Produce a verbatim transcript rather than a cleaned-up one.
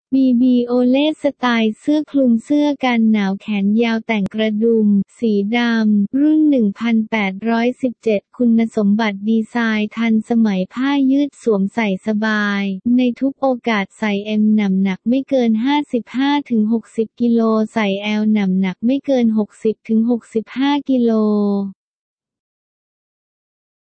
บีบีโอเล่สไตล์เสื้อคลุมเสื้อกันหนาวแขนยาวแต่งกระดุมสีดำรุ่นหนึ่งพันแปดร้อยสิบเจ็ดคุณสมบัติดีไซน์ทันสมัยผ้ายืดสวมใส่สบายในทุกโอกาสใส่ เอ็ม น้ำหนักไม่เกิน ห้าสิบห้าถึงหกสิบ กิโลใส่ แอล น้ำหนักไม่เกิน หกสิบถึงหกสิบห้า กิโล